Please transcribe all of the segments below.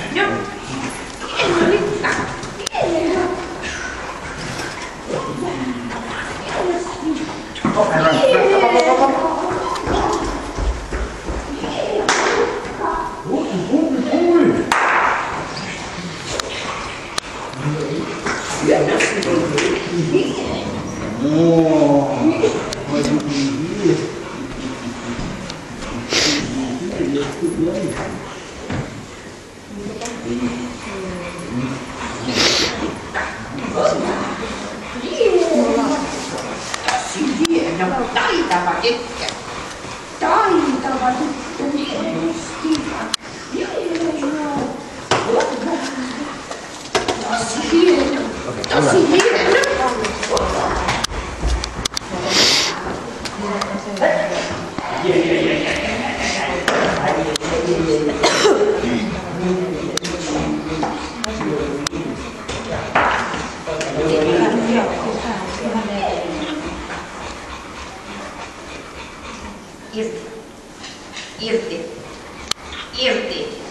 Taitava tyttö. Taitava tyttö. Tosi hieno. Tosi hieno. Irti. Irti.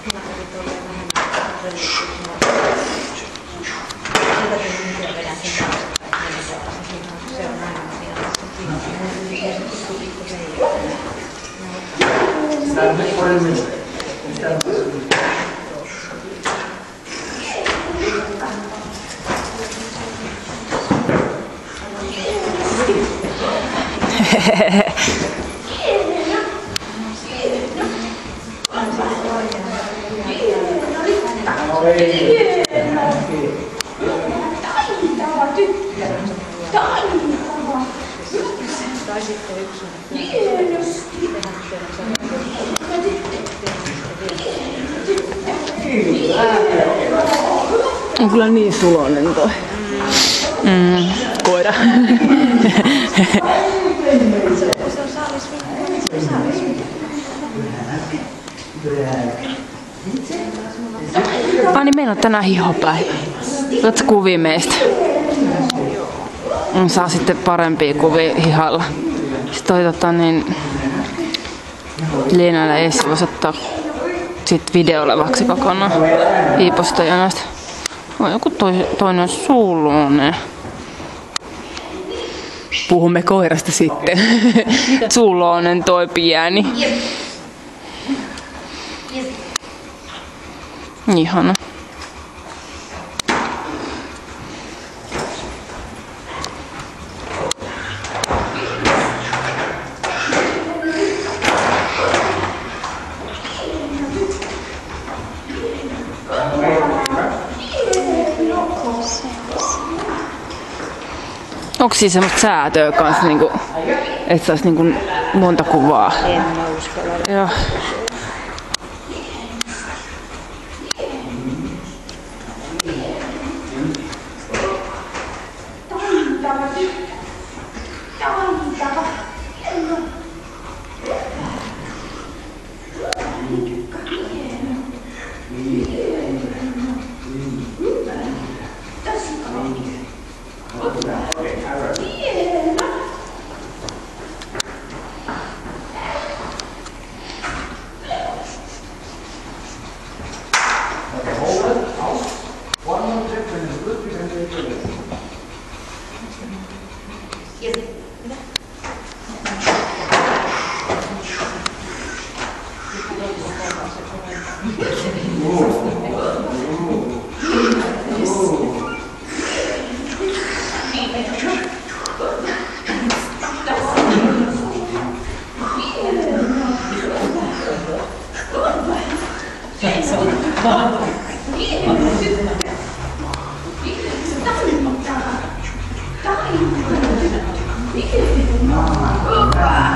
Taitava tyttö. Taitava. Tai sitten yksi. Hienosti. On kyllä niin suloinen toi. Koira. Se on saalisvihreä. Niin meillä on tänään hihopäivä. Otatko kuvia meistä? Saa sitten parempia kuvia hihalla. Sitten toi Leena ja Essi voisi ottaa sit videolevaksi kokonaan Iiposta ja näistä. On joku toinen suullinen. Puhumme koirasta sitten. Suuloinen toi pieni. Ihana. Onko siis semmoista säätöä kanssa, niinku, että saisi niinku monta kuvaa? En mä uskalla. Joo. Taitava tyttö. Taitava. Taitava.